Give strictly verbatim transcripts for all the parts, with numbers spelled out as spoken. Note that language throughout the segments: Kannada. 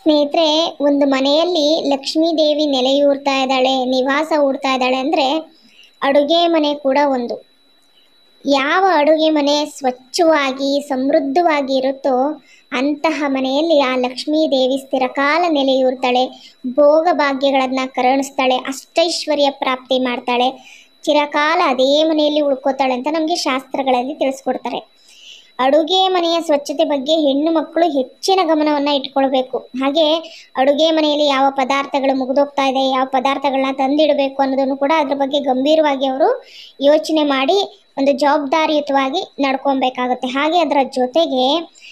ಸ್ನೇಹಿತರೆ, ಒಂದು ಮನೆಯಲ್ಲಿ ಲಕ್ಷ್ಮೀ ದೇವಿ ನೆಲೆಯೂರ್ತಾ ಇದ್ದಾಳೆ, ನಿವಾಸ ಹೂಡ್ತಾ ಇದ್ದಾಳೆ ಅಂದರೆ ಅಡುಗೆ ಮನೆ ಕೂಡ ಒಂದು. ಯಾವ ಅಡುಗೆ ಮನೆ ಸ್ವಚ್ಛವಾಗಿ ಸಮೃದ್ಧವಾಗಿ ಇರುತ್ತೋ ಅಂತಹ ಮನೆಯಲ್ಲಿ ಆ ಲಕ್ಷ್ಮೀ ದೇವಿ ಸ್ಥಿರಕಾಲ ನೆಲೆಯೂರ್ತಾಳೆ, ಭೋಗ ಭಾಗ್ಯಗಳನ್ನು ಕರುಣಿಸ್ತಾಳೆ, ಅಷ್ಟೈಶ್ವರ್ಯ ಪ್ರಾಪ್ತಿ ಮಾಡ್ತಾಳೆ, ಚಿರಕಾಲ ಅದೇ ಮನೆಯಲ್ಲಿ ಉಳ್ಕೋತಾಳೆ ಅಂತ ನಮಗೆ ಶಾಸ್ತ್ರಗಳಲ್ಲಿ ತಿಳಿಸ್ಕೊಡ್ತಾರೆ. ಅಡುಗೆ ಮನೆಯ ಸ್ವಚ್ಛತೆ ಬಗ್ಗೆ ಹೆಣ್ಣು ಮಕ್ಕಳು ಹೆಚ್ಚಿನ ಗಮನವನ್ನು ಇಟ್ಕೊಳ್ಬೇಕು. ಹಾಗೆ ಅಡುಗೆ ಮನೆಯಲ್ಲಿ ಯಾವ ಪದಾರ್ಥಗಳು ಮುಗಿದೋಗ್ತಾ ಇದೆ, ಯಾವ ಪದಾರ್ಥಗಳನ್ನ ತಂದಿಡಬೇಕು ಅನ್ನೋದನ್ನು ಕೂಡ ಅದ್ರ ಬಗ್ಗೆ ಗಂಭೀರವಾಗಿ ಅವರು ಯೋಚನೆ ಮಾಡಿ ಒಂದು ಜವಾಬ್ದಾರಿಯುತವಾಗಿ ನಡ್ಕೊಬೇಕಾಗುತ್ತೆ. ಹಾಗೆ ಅದರ ಜೊತೆಗೆ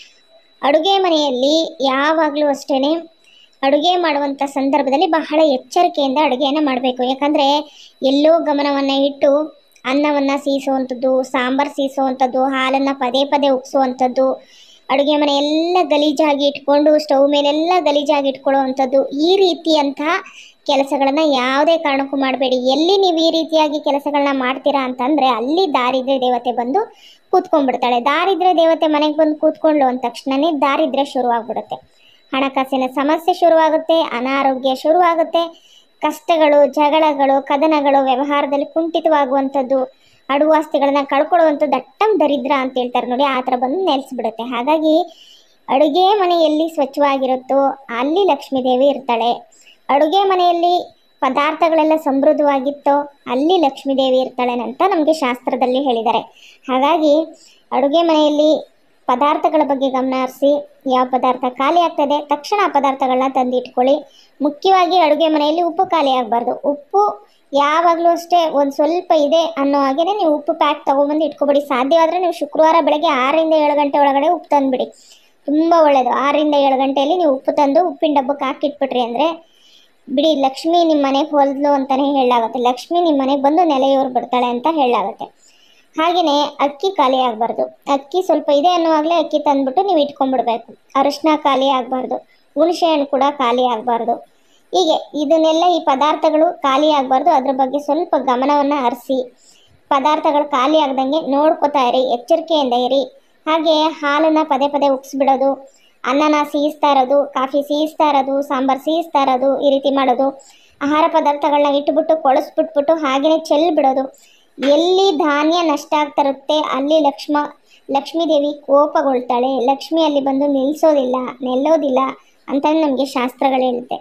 ಅಡುಗೆ ಮನೆಯಲ್ಲಿ ಯಾವಾಗಲೂ ಅಷ್ಟೇ ಅಡುಗೆ ಮಾಡುವಂಥ ಸಂದರ್ಭದಲ್ಲಿ ಬಹಳ ಎಚ್ಚರಿಕೆಯಿಂದ ಅಡುಗೆಯನ್ನು ಮಾಡಬೇಕು. ಯಾಕಂದರೆ ಎಲ್ಲೋ ಗಮನವನ್ನು ಇಟ್ಟು ಅನ್ನವನ್ನು ಸೀಸುವಂಥದ್ದು, ಸಾಂಬಾರು ಸೀಸುವಂಥದ್ದು, ಹಾಲನ್ನು ಪದೇ ಪದೇ ಉಗಿಸುವಂಥದ್ದು, ಅಡುಗೆ ಮನೆ ಎಲ್ಲ ಗಲೀಜಾಗಿ ಇಟ್ಕೊಂಡು ಸ್ಟವ್ ಮೇಲೆಲ್ಲ ಗಲೀಜಾಗಿ ಇಟ್ಕೊಳ್ಳುವಂಥದ್ದು, ಈ ರೀತಿಯಂತಹ ಕೆಲಸಗಳನ್ನು ಯಾವುದೇ ಕಾರಣಕ್ಕೂ ಮಾಡಬೇಡಿ. ಎಲ್ಲಿ ನೀವು ಈ ರೀತಿಯಾಗಿ ಕೆಲಸಗಳನ್ನ ಮಾಡ್ತೀರಾ ಅಂತಂದರೆ ಅಲ್ಲಿ ದಾರಿದ್ರ್ಯ ದೇವತೆ ಬಂದು ಕೂತ್ಕೊಂಡ್ಬಿಡ್ತಾಳೆ. ದಾರಿದ್ರ್ಯ ದೇವತೆ ಮನೆಗೆ ಬಂದು ಕೂತ್ಕೊಂಡು ಅಂದ ತಕ್ಷಣವೇ ದಾರಿದ್ರ್ಯ ಶುರುವಾಗ್ಬಿಡುತ್ತೆ, ಹಣಕಾಸಿನ ಸಮಸ್ಯೆ ಶುರುವಾಗುತ್ತೆ, ಅನಾರೋಗ್ಯ ಶುರುವಾಗುತ್ತೆ, ಕಷ್ಟಗಳು, ಜಗಳಗಳು, ಕದನಗಳು, ವ್ಯವಹಾರದಲ್ಲಿ ಕುಂಠಿತವಾಗುವಂಥದ್ದು, ಅಡುವಾಸ್ತಿಗಳನ್ನ ಕಳ್ಕೊಳ್ಳುವಂಥದ್ದು ಅಟ್ಟಂ ದರಿದ್ರ ಅಂತ ಹೇಳ್ತಾರೆ ನೋಡಿ, ಆ ಥರ ಬಂದು ನೆಲೆಸ್ಬಿಡುತ್ತೆ. ಹಾಗಾಗಿ ಅಡುಗೆ ಮನೆಯಲ್ಲಿ ಸ್ವಚ್ಛವಾಗಿರುತ್ತೋ ಅಲ್ಲಿ ಲಕ್ಷ್ಮೀ ದೇವಿ ಇರ್ತಾಳೆ. ಅಡುಗೆ ಮನೆಯಲ್ಲಿ ಪದಾರ್ಥಗಳೆಲ್ಲ ಸಮೃದ್ಧವಾಗಿತ್ತೋ ಅಲ್ಲಿ ಲಕ್ಷ್ಮೀ ದೇವಿ ಇರ್ತಾಳೆ ಅಂತ ನಮಗೆ ಶಾಸ್ತ್ರದಲ್ಲಿ ಹೇಳಿದ್ದಾರೆ. ಹಾಗಾಗಿ ಅಡುಗೆ ಮನೆಯಲ್ಲಿ ಪದಾರ್ಥಗಳ ಬಗ್ಗೆ ಗಮನ ಹರಿಸಿ, ಯಾವ ಪದಾರ್ಥ ಖಾಲಿ ಆಗ್ತದೆ ತಕ್ಷಣ ಆ ಪದಾರ್ಥಗಳನ್ನ ತಂದಿಟ್ಕೊಳ್ಳಿ. ಮುಖ್ಯವಾಗಿ ಅಡುಗೆ ಮನೆಯಲ್ಲಿ ಉಪ್ಪು ಖಾಲಿ ಆಗಬಾರ್ದು. ಉಪ್ಪು ಯಾವಾಗಲೂ ಅಷ್ಟೇ ಒಂದು ಸ್ವಲ್ಪ ಇದೆ ಅನ್ನೋ ಹಾಗೆ ನೀವು ಉಪ್ಪು ಪ್ಯಾಕ್ ತೊಗೊಬಂದು ಇಟ್ಕೊಬೇಡಿ. ಸಾಧ್ಯವಾದರೆ ನೀವು ಶುಕ್ರವಾರ ಬೆಳಗ್ಗೆ ಆರರಿಂದ ಏಳು ಗಂಟೆ ಒಳಗಡೆ ಉಪ್ಪು ತಂದುಬಿಡಿ, ತುಂಬ ಒಳ್ಳೆಯದು. ಆರರಿಂದ ಏಳು ಗಂಟೆಯಲ್ಲಿ ನೀವು ಉಪ್ಪು ತಂದು ಉಪ್ಪಿನ ಡಬ್ಬಕ್ಕೆ ಹಾಕಿಟ್ಬಿಟ್ರಿ ಅಂದರೆ ಬಿಡಿ, ಲಕ್ಷ್ಮಿ ನಿಮ್ಮ ಮನೆಗೆ ಹೊಲಿದ್ಲು ಅಂತಲೇ ಹೇಳಲಾಗುತ್ತೆ, ಲಕ್ಷ್ಮಿ ನಿಮ್ಮ ಮನೆಗೆ ಬಂದು ನೆಲೆಯೂರು ಬಿಡ್ತಾಳೆ ಅಂತ ಹೇಳಲಾಗುತ್ತೆ. ಹಾಗೆಯೇ ಅಕ್ಕಿ ಖಾಲಿ ಆಗಬಾರ್ದು. ಅಕ್ಕಿ ಸ್ವಲ್ಪ ಇದೆ ಅನ್ನುವಾಗಲೇ ಅಕ್ಕಿ ತಂದುಬಿಟ್ಟು ನೀವು ಇಟ್ಕೊಂಡ್ಬಿಡ್ಬೇಕು. ಅರಿಶಿನ ಖಾಲಿ ಆಗಬಾರ್ದು, ಹುಣಸೆ ಹಣ್ಣು ಕೂಡ ಖಾಲಿ ಆಗಬಾರ್ದು. ಹೀಗೆ ಇದನ್ನೆಲ್ಲ ಈ ಪದಾರ್ಥಗಳು ಖಾಲಿ ಆಗಬಾರ್ದು. ಅದ್ರ ಬಗ್ಗೆ ಸ್ವಲ್ಪ ಗಮನವನ್ನು ಹರಿಸಿ ಪದಾರ್ಥಗಳು ಖಾಲಿ ಆಗ್ದಂಗೆ ನೋಡ್ಕೋತಾ ಇರಿ, ಎಚ್ಚರಿಕೆಯಿಂದ ಇರಿ. ಹಾಗೆ ಹಾಲನ್ನು ಪದೇ ಪದೇ ಉಗಿಸ್ಬಿಡೋದು, ಅನ್ನನ ಸೀಸ್ತಾ ಇರೋದು, ಕಾಫಿ ಸೀಸ್ತಾ ಇರೋದು, ಸಾಂಬಾರು ಸೀಸ್ತಾ ಇರೋದು, ಈ ರೀತಿ ಮಾಡೋದು, ಆಹಾರ ಪದಾರ್ಥಗಳನ್ನ ಇಟ್ಬಿಟ್ಟು ಕೊಳಸ್ಬಿಟ್ಬಿಟ್ಟು ಹಾಗೆಯೇ ಚೆಲ್ಲಿ ಬಿಡೋದು. ಎಲ್ಲಿ ಧಾನ್ಯ ನಷ್ಟ ಆಗ್ತಾ ಇರುತ್ತೆ ಅಲ್ಲಿ ಲಕ್ಷ್ಮ ಲಕ್ಷ್ಮೀ ದೇವಿ ಕೋಪಗೊಳ್ತಾಳೆ, ಲಕ್ಷ್ಮಿ ಅಲ್ಲಿ ಬಂದು ನಿಲ್ಲಿಸೋದಿಲ್ಲ, ನಿಲ್ಲೋದಿಲ್ಲ ಅಂತಲೇ ನಮಗೆ ಶಾಸ್ತ್ರಗಳು ಹೇಳುತ್ತೆ.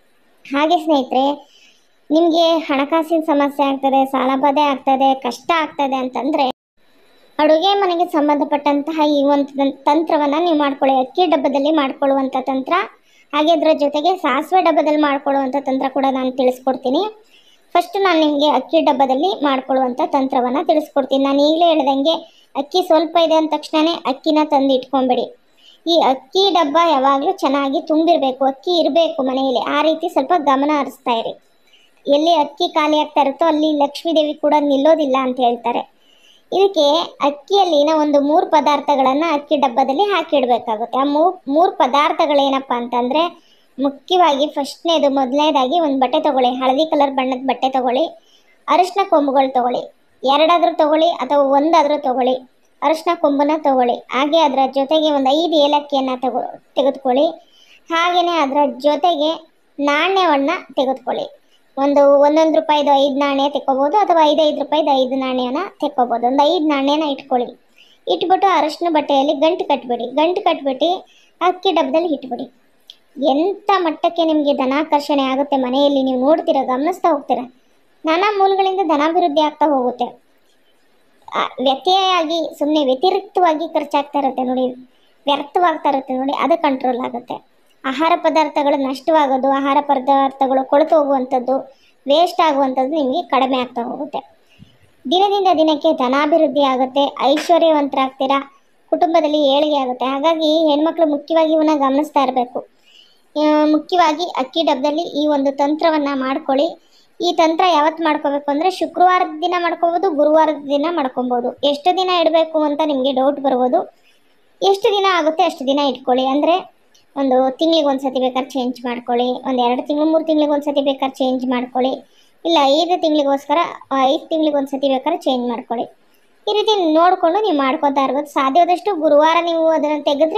ಹಾಗೆ ಸ್ನೇಹಿತರೆ, ನಿಮಗೆ ಹಣಕಾಸಿನ ಸಮಸ್ಯೆ ಆಗ್ತದೆ, ಸಾಲಬಾಧೆ ಆಗ್ತದೆ, ಕಷ್ಟ ಆಗ್ತದೆ ಅಂತಂದರೆ ಅಡುಗೆ ಮನೆಗೆ ಸಂಬಂಧಪಟ್ಟಂತಹ ಈ ಒಂದು ತಂತ್ರವನ್ನು ನೀವು ಮಾಡ್ಕೊಳ್ಳಿ. ಅಕ್ಕಿ ಡಬ್ಬದಲ್ಲಿ ಮಾಡ್ಕೊಳ್ಳುವಂಥ ತಂತ್ರ, ಹಾಗೆ ಅದರ ಜೊತೆಗೆ ಸಾಸಿವೆ ಡಬ್ಬದಲ್ಲಿ ಮಾಡ್ಕೊಳ್ಳುವಂಥ ತಂತ್ರ ಕೂಡ ನಾನು ತಿಳಿಸ್ಕೊಡ್ತೀನಿ. ಫಸ್ಟ್ ನಾನು ನಿಮಗೆ ಅಕ್ಕಿ ಡಬ್ಬದಲ್ಲಿ ಮಾಡ್ಕೊಳ್ಳುವಂಥ ತಂತ್ರವನ್ನು ತಿಳಿಸ್ಕೊಡ್ತೀನಿ. ನಾನು ಈಗಲೇ ಹೇಳ್ದಂಗೆ ಅಕ್ಕಿ ಸ್ವಲ್ಪ ಇದೆ ಅಂದ ತಕ್ಷಣವೇ ಅಕ್ಕಿನ ತಂದು ಇಟ್ಕೊಂಬೇಡಿ. ಈ ಅಕ್ಕಿ ಡಬ್ಬ ಯಾವಾಗಲೂ ಚೆನ್ನಾಗಿ ತುಂಬಿರಬೇಕು, ಅಕ್ಕಿ ಇರಬೇಕು ಮನೆಯಲ್ಲಿ. ಆ ರೀತಿ ಸ್ವಲ್ಪ ಗಮನ ಹರಿಸ್ತಾ ಇರಿ. ಎಲ್ಲಿ ಅಕ್ಕಿ ಖಾಲಿ ಆಗ್ತಾ ಇರುತ್ತೋ ಅಲ್ಲಿ ಲಕ್ಷ್ಮೀ ದೇವಿ ಕೂಡ ನಿಲ್ಲೋದಿಲ್ಲ ಅಂತ ಹೇಳ್ತಾರೆ. ಇದಕ್ಕೆ ಅಕ್ಕಿಯಲ್ಲಿನ ಒಂದು ಮೂರು ಪದಾರ್ಥಗಳನ್ನು ಅಕ್ಕಿ ಡಬ್ಬದಲ್ಲಿ ಹಾಕಿಡಬೇಕಾಗುತ್ತೆ. ಆ ಮೂರು ಮೂರು ಪದಾರ್ಥಗಳೇನಪ್ಪ ಅಂತಂದರೆ, ಮುಖ್ಯವಾಗಿ ಫಸ್ಟ್ನೇದು ಮೊದಲನೇದಾಗಿ ಒಂದು ಬಟ್ಟೆ ತೊಗೊಳ್ಳಿ, ಹಳದಿ ಕಲರ್ ಬಣ್ಣದ ಬಟ್ಟೆ ತೊಗೊಳ್ಳಿ, ಅರಿಶಿನ ಕೊಂಬುಗಳು ತೊಗೊಳ್ಳಿ, ಎರಡಾದರೂ ತೊಗೊಳ್ಳಿ ಅಥವಾ ಒಂದಾದರೂ ತೊಗೊಳ್ಳಿ, ಅರಿಶಿನ ಕೊಂಬನ್ನ ತೊಗೊಳ್ಳಿ. ಹಾಗೆ ಅದರ ಜೊತೆಗೆ ಒಂದು ಐದು ಏಲಕ್ಕಿಯನ್ನು ತಗೋ ತೆಗೆದುಕೊಳ್ಳಿ. ಹಾಗೆಯೇ ಅದರ ಜೊತೆಗೆ ನಾಣ್ಯವನ್ನು ತೆಗೆದುಕೊಳ್ಳಿ. ಒಂದು ಒಂದೊಂದು ರೂಪಾಯಿದು ಐದು ನಾಣ್ಯ ತೆಕ್ಕೋಬೋದು ಅಥವಾ ಐದೈದು ರೂಪಾಯಿದು ಐದು ನಾಣ್ಯನ ತೆಕ್ಕೋಬೋದು. ಒಂದು ಐದು ನಾಣ್ಯನ ಇಟ್ಕೊಳ್ಳಿ. ಇಟ್ಬಿಟ್ಟು ಅರಿಶಿನ ಬಟ್ಟೆಯಲ್ಲಿ ಗಂಟು ಕಟ್ಬಿಡಿ. ಗಂಟು ಕಟ್ಬಿಟ್ಟು ಅಕ್ಕಿ ಡಬ್ಬದಲ್ಲಿ ಇಟ್ಬಿಡಿ. ಎಂಥ ಮಟ್ಟಕ್ಕೆ ನಿಮಗೆ ಧನಾಕರ್ಷಣೆ ಆಗುತ್ತೆ ಮನೆಯಲ್ಲಿ, ನೀವು ನೋಡ್ತೀರ, ಗಮನಿಸ್ತಾ ಹೋಗ್ತೀರ. ನಾನಾ ಮೂಲಗಳಿಂದ ಧನಾಭಿವೃದ್ಧಿ ಆಗ್ತಾ ಹೋಗುತ್ತೆ. ವ್ಯತ್ಯಯಾಗಿ ಸುಮ್ಮನೆ ವ್ಯತಿರಿಕ್ತವಾಗಿ ಖರ್ಚಾಗ್ತಾ ಇರುತ್ತೆ ನೋಡಿ, ವ್ಯರ್ಥವಾಗ್ತಾ ಇರುತ್ತೆ ನೋಡಿ, ಅದು ಕಂಟ್ರೋಲ್ ಆಗುತ್ತೆ. ಆಹಾರ ಪದಾರ್ಥಗಳು ನಷ್ಟವಾಗೋದು, ಆಹಾರ ಪದಾರ್ಥಗಳು ಕೊಳೆತು ಹೋಗುವಂಥದ್ದು, ವೇಸ್ಟ್ ಆಗುವಂಥದ್ದು ನಿಮಗೆ ಕಡಿಮೆ ಆಗ್ತಾ ಹೋಗುತ್ತೆ. ದಿನದಿಂದ ದಿನಕ್ಕೆ ಧನಾಭಿವೃದ್ಧಿ ಆಗುತ್ತೆ, ಐಶ್ವರ್ಯವಂತರಾಗ್ತೀರಾ, ಕುಟುಂಬದಲ್ಲಿ ಏಳಿಗೆ ಆಗುತ್ತೆ. ಹಾಗಾಗಿ ಹೆಣ್ಮಕ್ಳು ಮುಖ್ಯವಾಗಿ ಇವನ್ನ ಗಮನಿಸ್ತಾ ಇರಬೇಕು. ಮುಖ್ಯವಾಗಿ ಅಕ್ಕಿ ಡಬ್ಬದಲ್ಲಿ ಈ ಒಂದು ತಂತ್ರವನ್ನು ಮಾಡ್ಕೊಳ್ಳಿ. ಈ ತಂತ್ರ ಯಾವತ್ತು ಮಾಡ್ಕೋಬೇಕು ಅಂದರೆ ಶುಕ್ರವಾರದ ದಿನ ಮಾಡ್ಕೋಬೋದು, ಗುರುವಾರದ ದಿನ ಮಾಡ್ಕೊಬೋದು. ಎಷ್ಟು ದಿನ ಇಡಬೇಕು ಅಂತ ನಿಮಗೆ ಡೌಟ್ ಬರ್ಬೋದು. ಎಷ್ಟು ದಿನ ಆಗುತ್ತೆ ಅಷ್ಟು ದಿನ ಇಟ್ಕೊಳ್ಳಿ. ಅಂದರೆ ಒಂದು ತಿಂಗಳಿಗೆ ಒಂದು ಸತಿ ಬೇಕಾದ್ರೆ ಚೇಂಜ್ ಮಾಡ್ಕೊಳ್ಳಿ, ಒಂದು ಎರಡು ತಿಂಗಳು ಮೂರು ತಿಂಗಳಿಗೆ ಒಂದು ಸತಿ ಬೇಕಾದ್ರೆ ಚೇಂಜ್ ಮಾಡ್ಕೊಳ್ಳಿ, ಇಲ್ಲ ಐದು ತಿಂಗಳಿಗೋಸ್ಕರ ಐದು ತಿಂಗಳಿಗೆ ಒಂದು ಸತಿ ಬೇಕಾದ್ರೆ ಚೇಂಜ್ ಮಾಡ್ಕೊಳ್ಳಿ. ಈ ರೀತಿ ನೋಡಿಕೊಂಡು ನೀವು ಮಾಡ್ಕೊತಾ ಇರ್ಬೋದು. ಸಾಧ್ಯವಾದಷ್ಟು ಗುರುವಾರ ನೀವು ಅದನ್ನು ತೆಗೆದ್ರೆ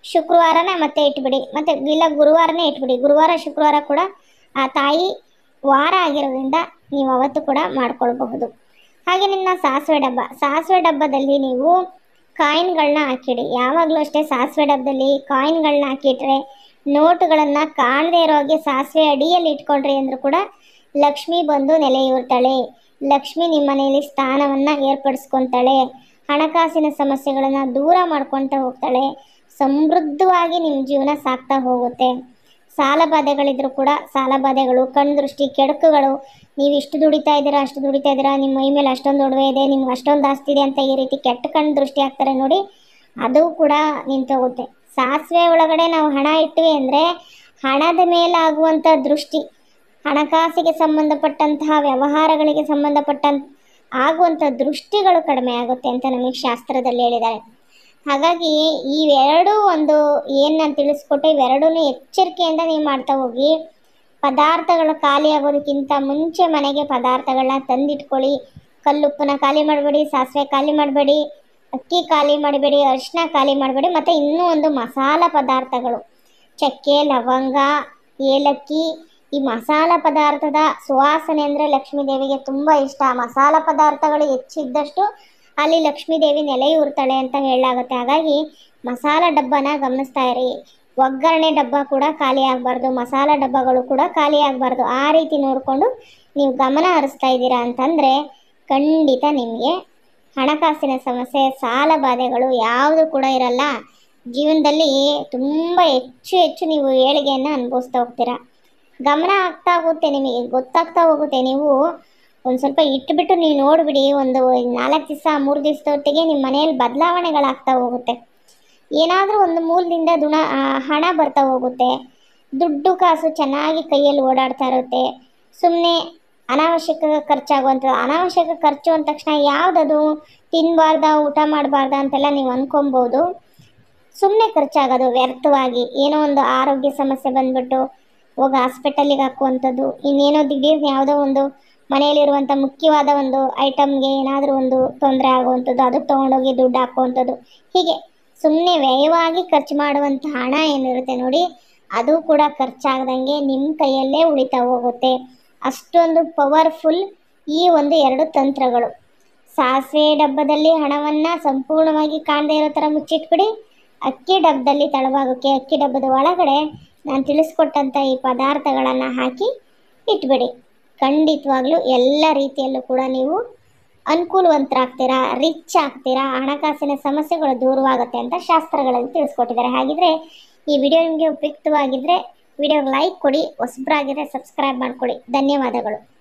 ಶುಕ್ರವಾರನ ಮತ್ತೆ ಇಟ್ಬಿಡಿ, ಮತ್ತು ಇಲ್ಲ ಗುರುವಾರನೇ ಇಟ್ಬಿಡಿ. ಗುರುವಾರ ಶುಕ್ರವಾರ ಕೂಡ ಆ ತಾಯಿ ವಾರ ಆಗಿರೋದ್ರಿಂದ ನೀವು ಅವತ್ತು ಕೂಡ ಮಾಡ್ಕೊಳ್ಬಹುದು. ಹಾಗೆ ನಿಮ್ಮ ಸಾಸಿವೆ ಡಬ್ಬ, ಸಾಸಿವೆ ಡಬ್ಬದಲ್ಲಿ ನೀವು ಕಾಯಿನ್ಗಳನ್ನ ಹಾಕಿಡಿ. ಯಾವಾಗಲೂ ಅಷ್ಟೇ ಸಾಸಿವೆ ಡಬ್ಬದಲ್ಲಿ ಕಾಯಿನ್ಗಳನ್ನ ಹಾಕಿಟ್ರೆ, ನೋಟುಗಳನ್ನು ಕಾಣದೇ ಇರೋ ಹಾಗೆ ಸಾಸಿವೆ ಅಡಿಯಲ್ಲಿ ಇಟ್ಕೊಂಡ್ರಿ ಅಂದರೂ ಕೂಡ ಲಕ್ಷ್ಮಿ ಬಂದು ನೆಲೆಯೂರ್ತಾಳೆ. ಲಕ್ಷ್ಮಿ ನಿಮ್ಮ ಮನೆಯಲ್ಲಿ ಸ್ಥಾನವನ್ನು ಏರ್ಪಡಿಸ್ಕೊತಾಳೆ. ಹಣಕಾಸಿನ ಸಮಸ್ಯೆಗಳನ್ನು ದೂರ ಮಾಡ್ಕೊತ ಹೋಗ್ತಾಳೆ. ಸಮೃದ್ಧವಾಗಿ ನಿಮ್ಮ ಜೀವನ ಸಾಗ್ತಾ ಹೋಗುತ್ತೆ. ಸಾಲ ಬಾಧೆಗಳಿದ್ರೂ ಕೂಡ ಸಾಲ ಬಾಧೆಗಳು, ಕಣ್ಣು ದೃಷ್ಟಿ, ಕೆಡಕುಗಳು, ನೀವು ಇಷ್ಟು ದುಡಿತಾ ಇದ್ದೀರಾ ಅಷ್ಟು ದುಡಿತಾ ಇದ್ದೀರಾ, ನಿಮ್ಮ ಮೈ ಮೇಲೆ ಅಷ್ಟೊಂದು ಒಡವೆ ಇದೆ, ನಿಮ್ಗೆ ಅಷ್ಟೊಂದು ಆಸ್ತಿ ಇದೆ ಅಂತ ಈ ರೀತಿ ಕೆಟ್ಟ ಕಣ್ಣು ದೃಷ್ಟಿ ಆಗ್ತಾರೆ ನೋಡಿ, ಅದು ಕೂಡ ನಿಂತೋಗುತ್ತೆ. ಸಾಸಿವೆ ಒಳಗಡೆ ನಾವು ಹಣ ಇಟ್ವಿ ಅಂದರೆ ಹಣದ ಮೇಲಾಗುವಂಥ ದೃಷ್ಟಿ, ಹಣಕಾಸಿಗೆ ಸಂಬಂಧಪಟ್ಟಂತಹ ವ್ಯವಹಾರಗಳಿಗೆ ಸಂಬಂಧಪಟ್ಟಂತ ಆಗುವಂಥ ದೃಷ್ಟಿಗಳು ಕಡಿಮೆ ಆಗುತ್ತೆ ಅಂತ ನಮಗೆ ಶಾಸ್ತ್ರದಲ್ಲಿ ಹೇಳಿದ್ದಾರೆ. ಹಾಗಾಗಿ ಇವೆರಡೂ ಒಂದು ಏನು ನಾನು ತಿಳಿಸ್ಕೊಟ್ಟೆ, ಇವೆರಡೂ ಎಚ್ಚರಿಕೆಯಿಂದ ನೀವು ಮಾಡ್ತಾ ಹೋಗಿ. ಪದಾರ್ಥಗಳು ಖಾಲಿ ಆಗೋದಕ್ಕಿಂತ ಮುಂಚೆ ಮನೆಗೆ ಪದಾರ್ಥಗಳನ್ನ ತಂದಿಟ್ಕೊಳ್ಳಿ. ಕಲ್ಲುಪ್ಪನ್ನ ಖಾಲಿ ಮಾಡಬೇಡಿ, ಸಾಸಿವೆ ಖಾಲಿ ಮಾಡಬೇಡಿ, ಅಕ್ಕಿ ಖಾಲಿ ಮಾಡಬೇಡಿ, ಅರಿಶಿನ ಖಾಲಿ ಮಾಡಬೇಡಿ. ಮತ್ತು ಇನ್ನೂ ಒಂದು ಮಸಾಲ ಪದಾರ್ಥಗಳು, ಚಕ್ಕೆ, ಲವಂಗ, ಏಲಕ್ಕಿ, ಈ ಮಸಾಲ ಪದಾರ್ಥದ ಸುವಾಸನೆ ಅಂದರೆ ಲಕ್ಷ್ಮೀ ದೇವಿಗೆ ತುಂಬ ಇಷ್ಟ. ಮಸಾಲ ಪದಾರ್ಥಗಳು ಹೆಚ್ಚಿದ್ದಷ್ಟು ಅಲ್ಲಿ ಲಕ್ಷ್ಮೀ ದೇವಿ ನೆಲೆಯೂರ್ತಾಳೆ ಅಂತ ಹೇಳಲಾಗುತ್ತೆ. ಹಾಗಾಗಿ ಮಸಾಲ ಡಬ್ಬನ ಗಮನಿಸ್ತಾ ಇರಿ. ಒಗ್ಗರಣೆ ಡಬ್ಬ ಕೂಡ ಖಾಲಿ ಆಗಬಾರ್ದು, ಮಸಾಲ ಡಬ್ಬಗಳು ಕೂಡ ಖಾಲಿ ಆಗಬಾರ್ದು. ಆ ರೀತಿ ನೋಡಿಕೊಂಡು ನೀವು ಗಮನ ಹರಿಸ್ತಾ ಇದ್ದೀರಾ ಅಂತಂದರೆ ಖಂಡಿತ ನಿಮಗೆ ಹಣಕಾಸಿನ ಸಮಸ್ಯೆ, ಸಾಲ ಬಾಧೆಗಳು ಯಾವುದು ಕೂಡ ಇರಲ್ಲ. ಜೀವನದಲ್ಲಿ ತುಂಬ ಹೆಚ್ಚು ಹೆಚ್ಚು ನೀವು ಏಳಿಗೆಯನ್ನು ಅನುಭವಿಸ್ತಾ ಹೋಗ್ತೀರಾ. ಗಮನ ಆಗ್ತಾ ಹೋಗುತ್ತೆ, ನಿಮಗೆ ಗೊತ್ತಾಗ್ತಾ ಹೋಗುತ್ತೆ. ನೀವು ಒಂದು ಸ್ವಲ್ಪ ಇಟ್ಬಿಟ್ಟು ನೀವು ನೋಡಿಬಿಡಿ, ಒಂದು ನಾಲ್ಕು ದಿವಸ ಮೂರು ದಿವಸದೊತ್ತಿಗೆ ನಿಮ್ಮ ಮನೆಯಲ್ಲಿ ಬದಲಾವಣೆಗಳಾಗ್ತಾ ಹೋಗುತ್ತೆ. ಏನಾದರೂ ಒಂದು ಮೂಲದಿಂದ ದುಣ ಹಣ ಬರ್ತಾ ಹೋಗುತ್ತೆ. ದುಡ್ಡು ಕಾಸು ಚೆನ್ನಾಗಿ ಕೈಯಲ್ಲಿ ಓಡಾಡ್ತಾ ಇರುತ್ತೆ. ಸುಮ್ಮನೆ ಅನಾವಶ್ಯಕ ಖರ್ಚಾಗುವಂಥದ್ದು, ಅನಾವಶ್ಯಕ ಖರ್ಚು ಅಂದ ತಕ್ಷಣ ಯಾವುದದು ತಿನ್ನಬಾರ್ದ, ಊಟ ಮಾಡಬಾರ್ದ ಅಂತೆಲ್ಲ ನೀವು ಅಂದ್ಕೊಬೋದು. ಸುಮ್ಮನೆ ಖರ್ಚಾಗೋದು ವ್ಯರ್ಥವಾಗಿ, ಏನೋ ಒಂದು ಆರೋಗ್ಯ ಸಮಸ್ಯೆ ಬಂದುಬಿಟ್ಟು ಹೋಗಿ ಹಾಸ್ಪಿಟಲಿಗೆ ಹಾಕುವಂಥದ್ದು, ಇನ್ನೇನೋ ದಿಢೀರ್ನ ಯಾವುದೋ ಒಂದು ಮನೆಯಲ್ಲಿರುವಂಥ ಮುಖ್ಯವಾದ ಒಂದು ಐಟಮ್ಗೆ ಏನಾದರೂ ಒಂದು ತೊಂದರೆ ಆಗುವಂಥದ್ದು, ಅದಕ್ಕೆ ತೊಗೊಂಡೋಗಿ ದುಡ್ಡು ಹಾಕುವಂಥದ್ದು, ಹೀಗೆ ಸುಮ್ಮನೆ ವ್ಯಯವಾಗಿ ಖರ್ಚು ಮಾಡುವಂಥ ಹಣ ಏನಿರುತ್ತೆ ನೋಡಿ, ಅದು ಕೂಡ ಖರ್ಚಾಗದಂಗೆ ನಿಮ್ಮ ಕೈಯಲ್ಲೇ ಉಳಿತಾ ಹೋಗುತ್ತೆ. ಅಷ್ಟೊಂದು ಪವರ್ಫುಲ್ ಈ ಒಂದು ಎರಡು ತಂತ್ರಗಳು. ಸಾಸಿವೆ ಡಬ್ಬದಲ್ಲಿ ಹಣವನ್ನು ಸಂಪೂರ್ಣವಾಗಿ ಕಾಣದೇ ಇರೋ ಥರ ಮುಚ್ಚಿಟ್ಬಿಡಿ. ಅಕ್ಕಿ ಡಬ್ಬದಲ್ಲಿ ತಳಭಾಗಕ್ಕೆ, ಅಕ್ಕಿ ಡಬ್ಬದ ಒಳಗಡೆ ನಾನು ತಿಳಿಸ್ಕೊಟ್ಟಂಥ ಈ ಪದಾರ್ಥಗಳನ್ನು ಹಾಕಿ ಇಟ್ಬಿಡಿ. ಖಂಡಿತವಾಗ್ಲೂ ಎಲ್ಲ ರೀತಿಯಲ್ಲೂ ಕೂಡ ನೀವು ಅನುಕೂಲವಂತರಾಗ್ತೀರಾ, ರಿಚ್ ಆಗ್ತೀರಾ, ಹಣಕಾಸಿನ ಸಮಸ್ಯೆಗಳು ದೂರವಾಗುತ್ತೆ ಅಂತ ಶಾಸ್ತ್ರಗಳಲ್ಲಿ ತಿಳಿಸ್ಕೊಟ್ಟಿದ್ದಾರೆ. ಹಾಗಿದ್ರೆ ಈ ವಿಡಿಯೋ ನಿಮಗೆ ಉಪಯುಕ್ತವಾಗಿದ್ದರೆ ವಿಡಿಯೋಗೆ ಲೈಕ್ ಕೊಡಿ, ಹೊಸಬ್ರಾಗಿದ್ದರೆ ಸಬ್ಸ್ಕ್ರೈಬ್ ಮಾಡ್ಕೊಳ್ಳಿ. ಧನ್ಯವಾದಗಳು.